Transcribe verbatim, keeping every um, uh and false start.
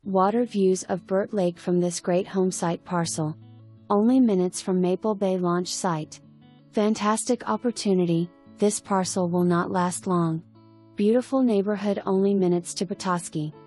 Water views of Burt Lake from this great homesite parcel. Only minutes from Maple Bay launch site. Fantastic opportunity, this parcel will not last long. Beautiful neighborhood, only minutes to Petoskey.